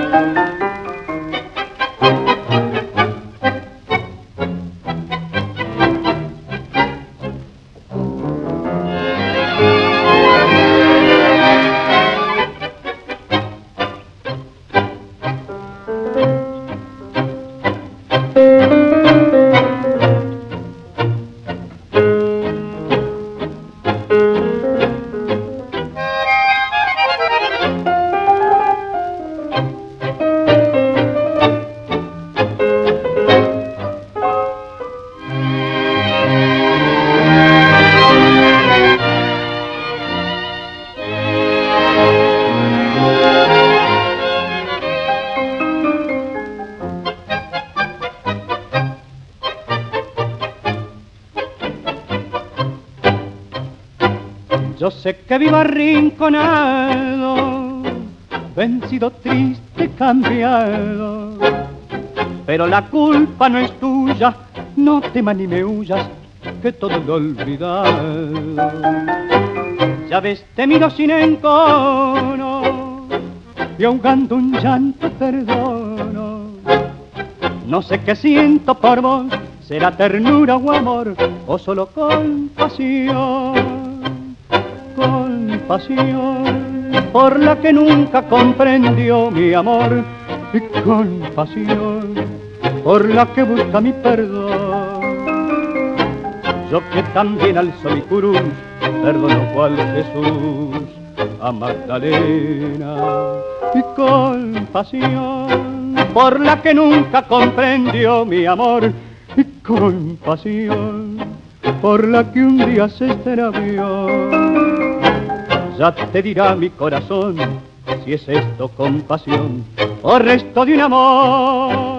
Yo sé que vivo arrinconado, vencido, triste, cambiado, pero la culpa no es tuya, no temas ni me huyas, que todo lo he olvidado. Ya ves, te miro sin encono, y ahogando un llanto perdono. No sé qué siento por vos, será ternura o amor, o solo compasión. Compasión por la que nunca comprendió mi amor, y compasión por la que busca mi perdón. Yo que también alzo mi cruz, perdono cual Jesús a Magdalena, y compasión por la que nunca comprendió mi amor, y compasión por la que un día se extravió. Ya te dirá mi corazón si es esto compasión o resto de un amor.